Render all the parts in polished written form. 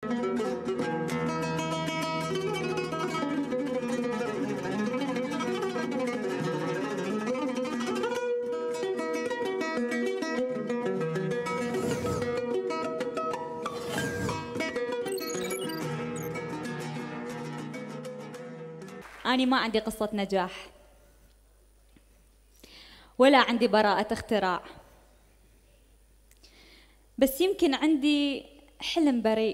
أنا ما عندي قصة نجاح ولا عندي براءة اختراع، بس يمكن عندي حلم بريء،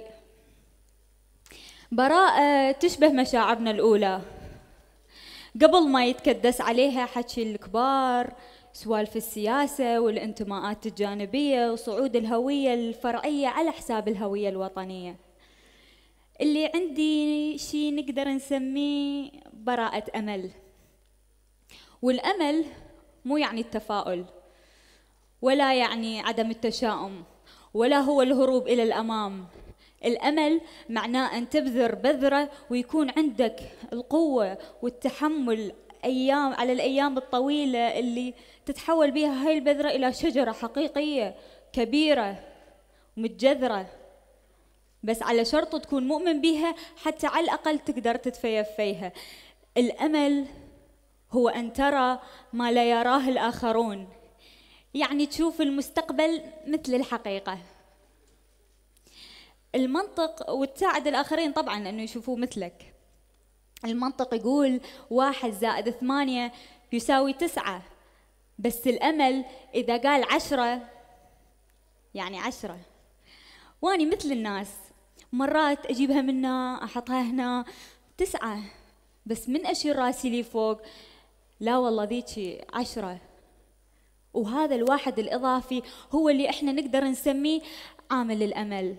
براءة تشبه مشاعرنا الأولى قبل ما يتكدس عليها حكي الكبار، سوالف السياسة والانتماءات الجانبية وصعود الهوية الفرعية على حساب الهوية الوطنية. اللي عندي شيء نقدر نسميه براءة أمل، والأمل مو يعني التفاؤل ولا يعني عدم التشاؤم ولا هو الهروب إلى الأمام. الأمل معناه أن تبذر بذرة ويكون عندك القوة والتحمل على الأيام الطويلة اللي تتحول بها هاي البذرة إلى شجرة حقيقية كبيرة متجذرة، بس على شرط تكون مؤمن بيها حتى على الأقل تقدر تتفيف فيها. الأمل هو أن ترى ما لا يراه الآخرون، يعني تشوف المستقبل مثل الحقيقة. المنطق وتساعد الآخرين طبعاً أنه يشوفوه مثلك. المنطق يقول 1 زائد 8 يساوي 9، بس الأمل إذا قال 10 يعني 10. واني مثل الناس مرات أجيبها منا أحطها هنا 9، بس من أشير راسي لي فوق لا والله ذيكي 10. وهذا الواحد الإضافي هو اللي إحنا نقدر نسميه عامل الأمل.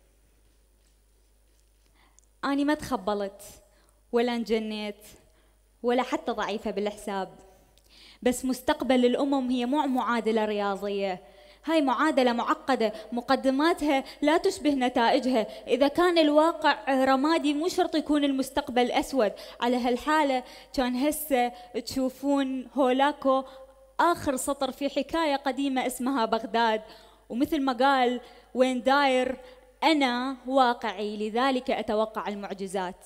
أنا ما تخبلت ولا انجنيت ولا حتى ضعيفة بالحساب، بس مستقبل الأمم هي مو معادلة رياضية، هاي معادلة معقدة مقدماتها لا تشبه نتائجها. إذا كان الواقع رمادي مو شرط يكون المستقبل أسود. على هالحالة كان هسه تشوفون هولاكو آخر سطر في حكاية قديمة اسمها بغداد، ومثل ما قال وين داير أنا واقعي لذلك أتوقع المعجزات.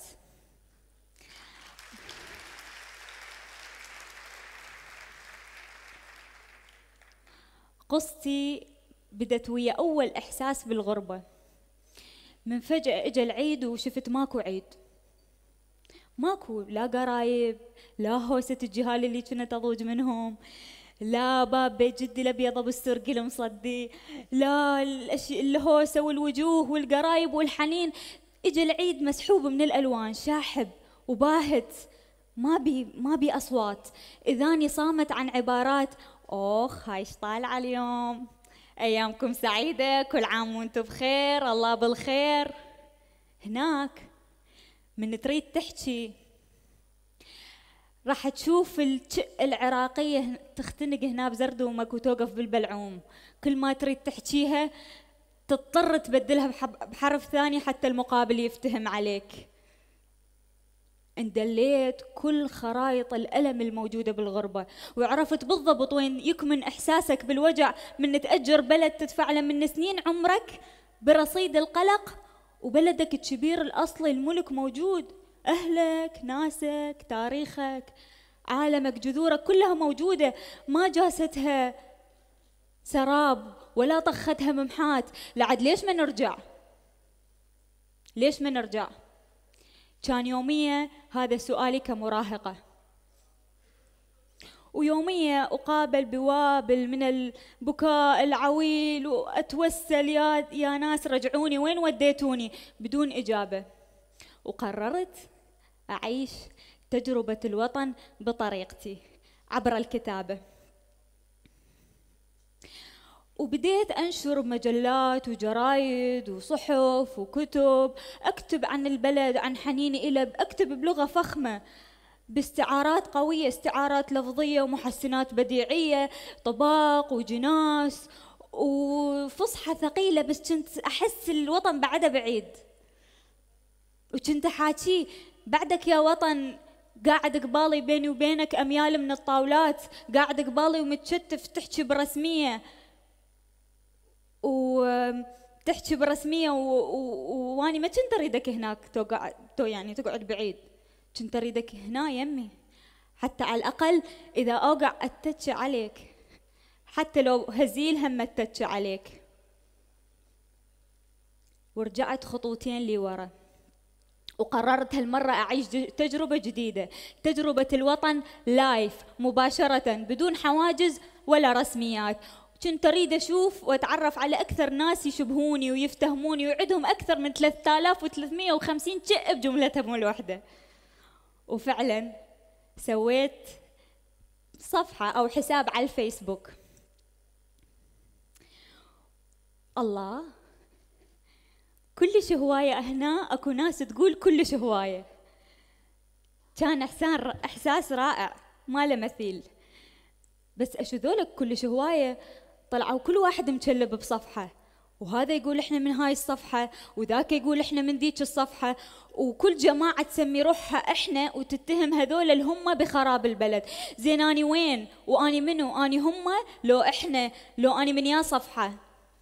قصتي بدت ويا أول إحساس بالغربة، من فجأة إجا العيد وشفت ماكو عيد، ماكو لا قرايب لا هوسة الجهال اللي كنت أضوج منهم، لا باب بيت جدي الأبيض أبو السرقي المصدي، لا الهوسة والوجوه والقرايب والحنين. إجا العيد مسحوب من الألوان، شاحب وباهت، ما بي أصوات. إذاني صامت عن عبارات أوخ هايش طالعة اليوم، أيامكم سعيدة، كل عام وانتم بخير، الله بالخير. هناك من تريد تحكي راح تشوف العراقية تختنق هنا بزردومك وتوقف بالبلعوم، كل ما تريد تحكيها تضطر تبدلها بحرف ثاني حتى المقابل يفتهم عليك. اندليت كل خرايط الألم الموجودة بالغربة، وعرفت بالضبط وين يكمن إحساسك بالوجع من تأجر بلد تدفع له من سنين عمرك برصيد القلق، وبلدك الكبير الأصلي الملك موجود، أهلك ناسك تاريخك عالمك جذورك كلها موجودة، ما جاستها سراب ولا طختها ممحات. لعد ليش ما نرجع؟ ليش ما نرجع؟ كان يومية هذا سؤالي كمراهقة، ويومية أقابل بوابل من البكاء العويل وأتوسل يا ناس رجعوني وين وديتوني بدون إجابة. وقررت أعيش تجربة الوطن بطريقتي عبر الكتابة، وبديت أنشر بمجلات وجرايد وصحف وكتب، أكتب عن البلد، عن حنيني إلى، أكتب بلغة فخمة باستعارات قوية، استعارات لفظية ومحسنات بديعية، طباق وجناس وفصحى ثقيلة، بس كنت أحس الوطن بعده بعيد، وكنت حاكي بعدك يا وطن قاعد قبالي، بيني وبينك أميال من الطاولات، قاعد قبالي ومتشتف تحكي برسمية. تحكي بالرسمية واني ما كنت اريدك هناك يعني تقعد بعيد، كنت اريدك هنا يمي، حتى على الاقل اذا اوقع اتتش عليك، حتى لو هزيل هم اتتش عليك. ورجعت خطوتين لورا وقررت هالمرة أعيش تجربة جديدة، تجربة الوطن لايف مباشرة بدون حواجز ولا رسميات. كنت أريد أشوف وأتعرف على أكثر ناس يشبهوني ويفتهموني وعدهم أكثر من 3350 شيء بجملتهم الواحدة. وفعلا سويت صفحة أو حساب على الفيسبوك. الله، كلش هواية هنا، اكو ناس تقول كلش هواية. كان احساس رائع ما له مثيل. بس اشو ذولك كلش هواية طلعوا كل واحد مكلب بصفحة، وهذا يقول احنا من هاي الصفحة وذاك يقول احنا من ذيك الصفحة، وكل جماعة تسمي روحها احنا وتتهم هذول اللي هم بخراب البلد. زين اني وين؟ واني منو؟ اني هم لو احنا؟ لو اني من يا صفحة؟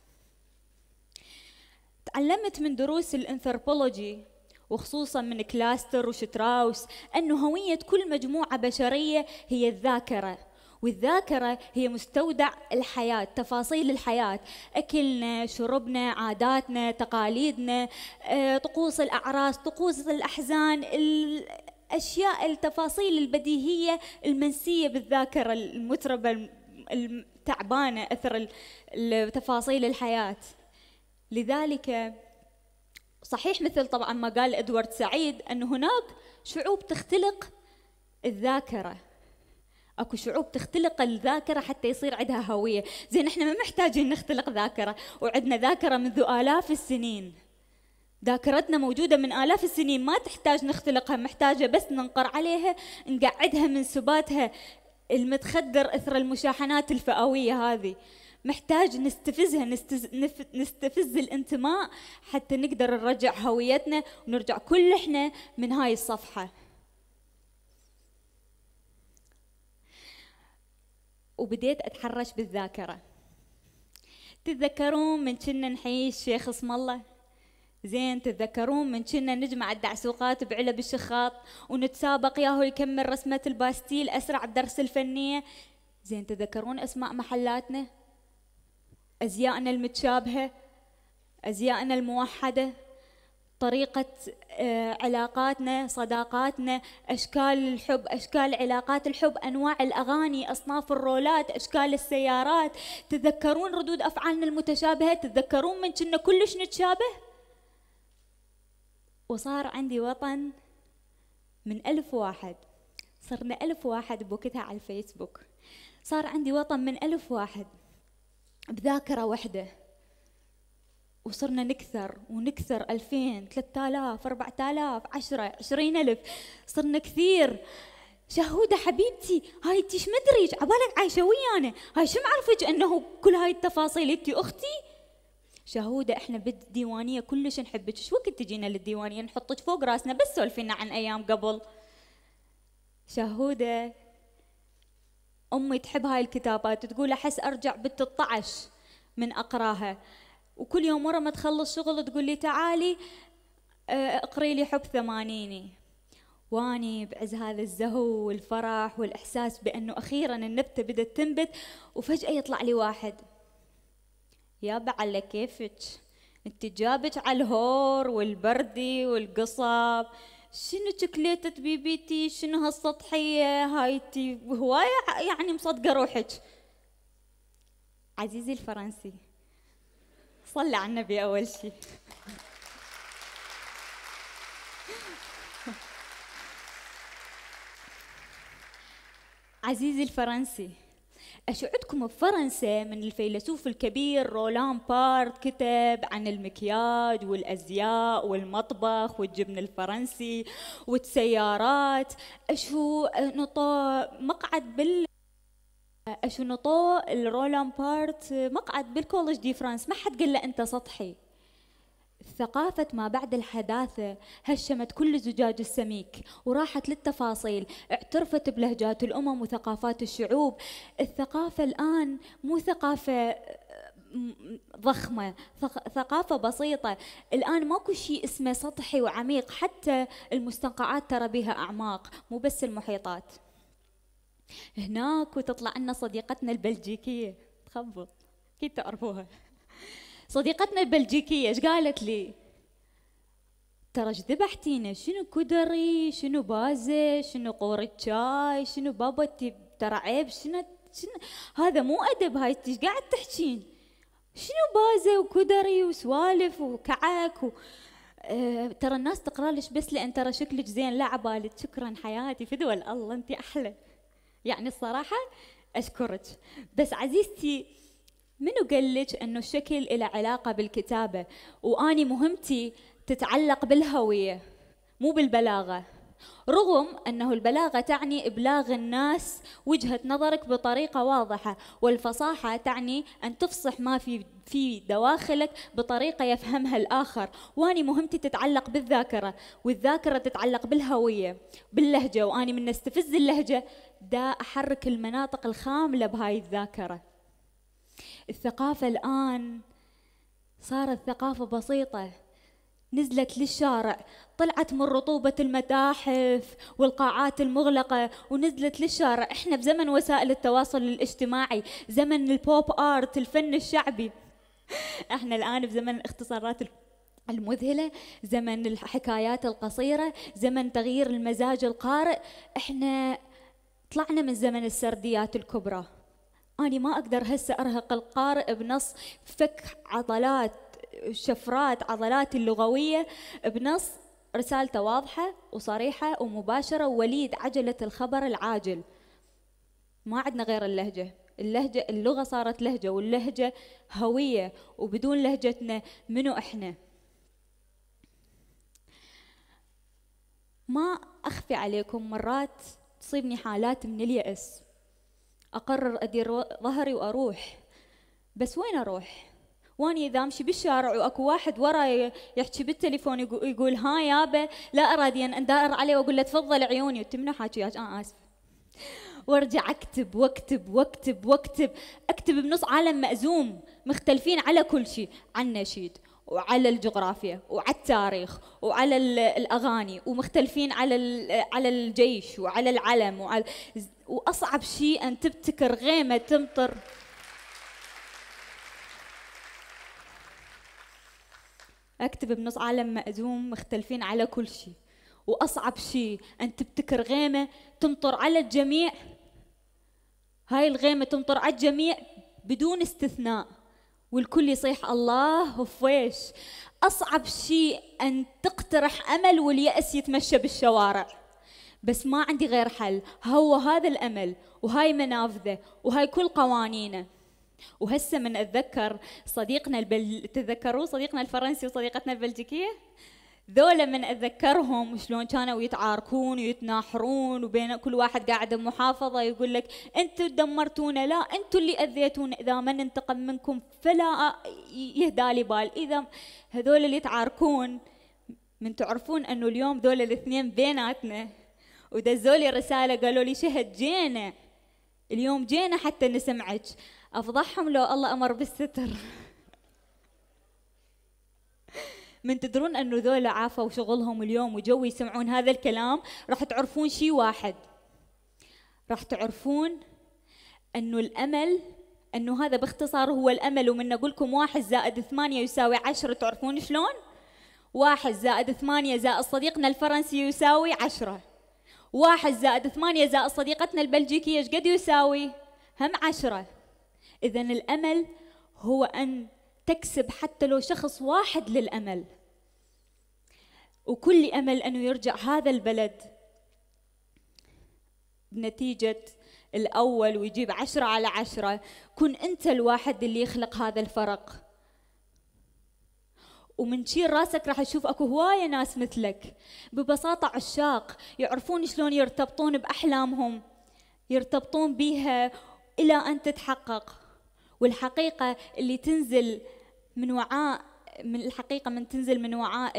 تعلمت من دروس الانثروبولوجي وخصوصا من كلاستر وشتراوس أنه هوية كل مجموعة بشرية هي الذاكرة، والذاكرة هي مستودع الحياة، تفاصيل الحياة، أكلنا، شربنا، عاداتنا، تقاليدنا، طقوس الأعراس، طقوس الأحزان، الأشياء، التفاصيل البديهية المنسية بالذاكرة المتربة التعبانة أثر تفاصيل الحياة. لذلك صحيح مثل طبعا ما قال إدوارد سعيد أنه هناك شعوب تختلق الذاكرة، اكو شعوب تختلق الذاكرة حتى يصير عندها هوية. زين احنا ما محتاجين نختلق ذاكرة، وعندنا ذاكرة منذ آلاف السنين، ذاكرتنا موجودة من آلاف السنين، ما تحتاج نختلقها، محتاجة بس ننقر عليها، نقعدها من سباتها المتخدر اثر المشاحنات الفئوية هذه. محتاج نستفزها، نستفز الانتماء حتى نقدر نرجع هويتنا ونرجع كل احنا من هاي الصفحة. وبديت اتحرش بالذاكرة. تتذكرون من كنا نحيي الشيخ اسم الله؟ زين تتذكرون من كنا نجمع الدعسوقات بعلب الشخاط ونتسابق ياهو يكمل رسمة الباستيل اسرع الدرس الفنية؟ زين تتذكرون اسماء محلاتنا، ازياءنا المتشابهة، ازياءنا الموحدة، طريقة علاقاتنا، صداقاتنا، أشكال الحب، أشكال علاقات الحب، أنواع الأغاني، أصناف الرولات، أشكال السيارات. تتذكرون ردود أفعالنا المتشابهة؟ تتذكرون من كنا كلش نتشابه؟ وصار عندي وطن من 1000 واحد، صرنا 1000 واحد بوقتها على الفيسبوك، صار عندي وطن من 1000 واحد بذاكرة واحدة، وصرنا نكثر ونكثر، 2000 3000 4000 10 20,000، صرنا كثير. شهودة حبيبتي، هاي انتي ايش مدريج عبالك عايشة ويانا؟ هاي شو معرفك انه كل هاي التفاصيل انتي اختي؟ شهودة احنا بالديوانية كلش نحبك، شو وقت تجينا للديوانية نحطك فوق راسنا بس سولفينا عن ايام قبل. شهودة امي تحب هاي الكتابات، تقول احس ارجع ب13 من اقراها، وكل يوم ورا ما تخلص شغل تقول لي تعالي اقري لي حب ثمانيني. واني بعز هذا الزهو والفرح والاحساس بانه اخيرا النبته بدت تنبت، وفجاه يطلع لي واحد، يابا على كيفك انت جابك على الهور والبردي والقصب، شنو شكليتة بيبيتي، شنو هالسطحيه هايتي، هوايه يعني مصدقه روحك. عزيزي الفرنسي، صلي على النبي أول شيء. عزيزي الفرنسي، أشعدكم بفرنسا من الفيلسوف الكبير رولان بارت كتب عن المكياج والأزياء والمطبخ والجبن الفرنسي والسيارات. أشو نطو الرولان بارت مقعد بالكولج دي فرانس، ما حد قال له أنت سطحي. ثقافة ما بعد الحداثة هشمت كل زجاج السميك وراحت للتفاصيل، اعترفت بلهجات الأمم وثقافات الشعوب. الثقافة الآن مو ثقافة ضخمة، ثقافة بسيطة. الآن ماكو شيء اسمه سطحي وعميق، حتى المستنقعات ترى بها أعماق، مو بس المحيطات. هناك وتطلع لنا صديقتنا البلجيكية، تخبط أكيد تعرفوها. صديقتنا البلجيكية ايش قالت لي؟ ترى ايش ذبحتينا، شنو كدري، شنو بازة، شنو قورة شاي، شنو بابا ترى عيب، شنو هذا مو أدب، هاي ايش قاعد تحكين، شنو بازة وكدري وسوالف وكعك ترى الناس تقرا لك بس لأن ترى شكلك زين. لا عبالك، شكرا حياتي فدوى الله انت أحلى. يعني الصراحة أشكرك، بس عزيزتي منو قال لك أنه الشكل له علاقة بالكتابة؟ وأني مهمتي تتعلق بالهوية مو بالبلاغة، رغم أنه البلاغة تعني إبلاغ الناس وجهة نظرك بطريقة واضحة، والفصاحة تعني أن تفصح ما في دواخلك بطريقة يفهمها الآخر. وأني مهمتي تتعلق بالذاكرة، والذاكرة تتعلق بالهوية باللهجة، وأني من استفز اللهجة دا أحرك المناطق الخاملة بهاي الذاكرة. الثقافة الآن صارت ثقافة بسيطة، نزلت للشارع، طلعت من رطوبة المتاحف والقاعات المغلقة ونزلت للشارع. احنا بزمن وسائل التواصل الاجتماعي، زمن البوب آرت، الفن الشعبي. احنا الآن بزمن الاختصارات المذهلة، زمن الحكايات القصيرة، زمن تغيير المزاج القارئ. احنا طلعنا من زمن السرديات الكبرى. أنا ما أقدر هسه أرهق القارئ بنص فك عضلات شفرات عضلات اللغوية بنص رسالته واضحة وصريحة ومباشرة ووليد عجلة الخبر العاجل. ما عندنا غير اللهجة، اللغة صارت لهجة، واللهجة هوية، وبدون لهجتنا منو إحنا؟ ما أخفي عليكم مرات تصيبني حالات من اليأس، أقرر أدير ظهري وأروح، بس وين أروح؟ واني اذا امشي بالشارع واكو واحد وراي يحكي بالتليفون يقول ها يابا لا ارادي ان ادار عليه واقول له تفضل عيوني وتمنى حاكياك اسف، وارجع اكتب واكتب واكتب واكتب، اكتب بنص عالم مأزوم، مختلفين على كل شيء، على النشيد وعلى الجغرافيا وعلى التاريخ وعلى الاغاني، ومختلفين على الجيش وعلى العلم واصعب شيء ان تبتكر غيمه تمطر. اكتب بنص عالم مأزوم مختلفين على كل شيء، واصعب شيء ان تبتكر غيمه تمطر على الجميع، هاي الغيمه تمطر على الجميع بدون استثناء والكل يصيح الله فويش. اصعب شيء ان تقترح امل واليأس يتمشى بالشوارع، بس ما عندي غير حل، هو هذا الامل وهاي منافذه وهاي كل قوانينه. وهسه من اتذكر صديقنا تتذكروا صديقنا الفرنسي وصديقتنا البلجيكيه، ذولا من اتذكرهم شلون كانوا يتعاركون ويتناحرون، وبين كل واحد قاعد بمحافظه يقول لك انتم دمرتونا، لا انتم اللي اذيتونا، اذا ما ننتقم منكم فلا يهدى لي بال. اذا هذول اللي يتعاركون من تعرفون انه اليوم ذول الاثنين بيناتنا، ودزوا لي رساله قالوا لي شهد جينا اليوم، جينا حتى نسمعك. افضحهم لو الله امر بالستر. من تدرون انه ذولا عافوا شغلهم اليوم وجو يسمعون هذا الكلام، راح تعرفون شيء واحد، راح تعرفون انه الامل، انه هذا باختصار هو الامل. ومن اقول لكم 1 زائد 8 يساوي 10، تعرفون شلون؟ 1 زائد 8 زائد صديقنا الفرنسي يساوي 10، 1 زائد 8 زائد صديقتنا البلجيكيه ايش قد يساوي؟ هم 10. إذا الأمل هو أن تكسب حتى لو شخص واحد للأمل، وكل أمل أنه يرجع هذا البلد بنتيجة الأول ويجيب 10 على 10. كن أنت الواحد اللي يخلق هذا الفرق، ومن تشيل راسك راح تشوف اكو هوايه ناس مثلك ببساطه عشاق يعرفون شلون يرتبطون بأحلامهم، يرتبطون بيها إلى أن تتحقق. والحقيقة اللي تنزل من وعاء من تنزل من وعاء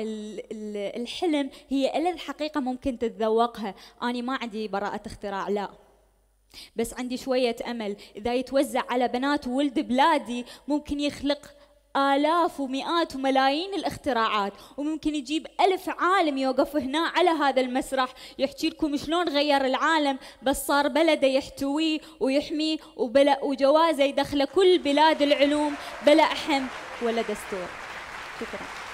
الحلم هي ألذ حقيقة ممكن تتذوقها. أنا ما عندي براءة اختراع، لا، بس عندي شوية أمل، إذا يتوزع على بنات وولد بلادي ممكن يخلق آلاف ومئات وملايين الاختراعات، وممكن يجيب 1000 عالم يوقف هنا على هذا المسرح يحكي لكم شلون غير العالم، بس صار بلده يحتويه ويحميه وجوازه يدخله كل بلاد العلوم بلا أحم ولا دستور. شكرا.